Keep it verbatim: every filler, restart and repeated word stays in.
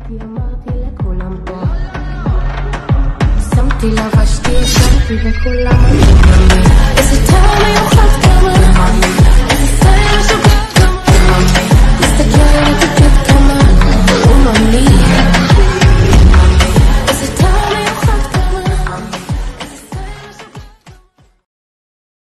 אמרתי לכולם פה, שמתי לבשתי, שמתי וכולם אמרו לי, איזה טעם מיוחד כמה